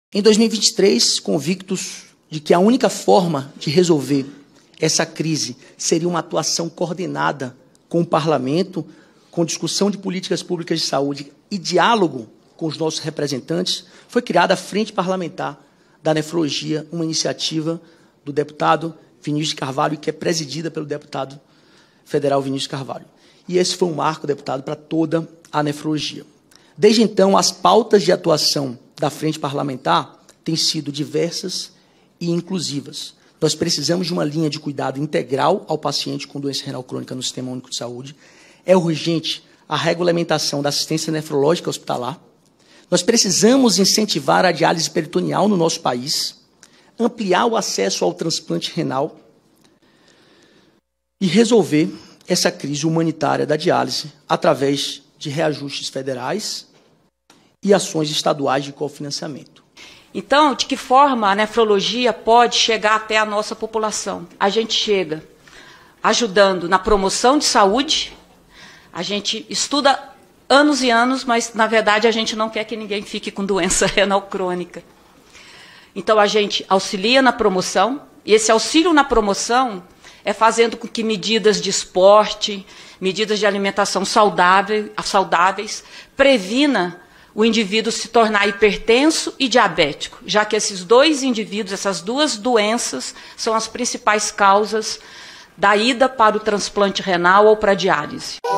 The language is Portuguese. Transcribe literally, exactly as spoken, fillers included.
Em dois mil e vinte e três, convictos de que a única forma de resolver essa crise seria uma atuação coordenada com o Parlamento, com discussão de políticas públicas de saúde e diálogo com os nossos representantes, foi criada a Frente Parlamentar da Nefrologia, uma iniciativa do deputado Vinícius de Carvalho, que é presidida pelo deputado federal Vinícius de Carvalho. E esse foi um marco, deputado, para toda a nefrologia. Desde então, as pautas de atuação da Frente Parlamentar têm sido diversas e inclusivas. Nós precisamos de uma linha de cuidado integral ao paciente com doença renal crônica no Sistema Único de Saúde. É urgente a regulamentação da assistência nefrológica hospitalar. Nós precisamos incentivar a diálise peritoneal no nosso país, ampliar o acesso ao transplante renal e resolver essa crise humanitária da diálise através de reajustes federais e ações estaduais de cofinanciamento. Então, de que forma a nefrologia pode chegar até a nossa população? A gente chega ajudando na promoção de saúde, a gente estuda anos e anos, mas, na verdade, a gente não quer que ninguém fique com doença renal crônica. Então, a gente auxilia na promoção, e esse auxílio na promoção é fazendo com que medidas de esporte, medidas de alimentação saudável, saudáveis, previna o indivíduo se tornar hipertenso e diabético, já que esses dois indivíduos, essas duas doenças, são as principais causas da ida para o transplante renal ou para a diálise.